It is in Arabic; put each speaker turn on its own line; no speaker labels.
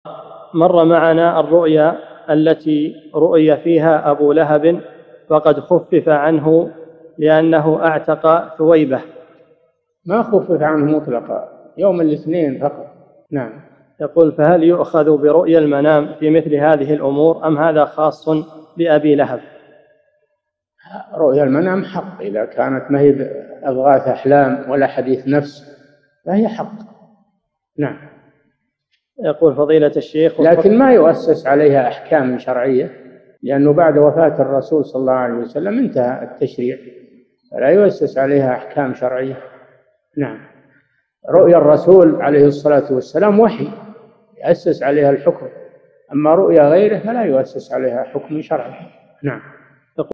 مر معنا الرؤيا التي رؤي فيها أبو لهب وقد خفف عنه لأنه أعتق ثويبة.
ما خفف عنه مطلقا، يوم الاثنين فقط. نعم.
يقول: فهل يؤخذ برؤيا المنام في مثل هذه الأمور أم هذا خاص بأبي لهب؟
رؤيا المنام حق، إذا كانت ما هي أضغاث أحلام ولا حديث نفس فهي حق. نعم.
يقول فضيلة الشيخ:
لكن ما يؤسس عليها أحكام شرعية، لأنه بعد وفاة الرسول صلى الله عليه وسلم انتهى التشريع، فلا يؤسس عليها أحكام شرعية. نعم. رؤيا الرسول عليه الصلاة والسلام وحي يؤسس عليها الحكم، أما رؤيا غيره فلا يؤسس عليها حكم شرعي. نعم.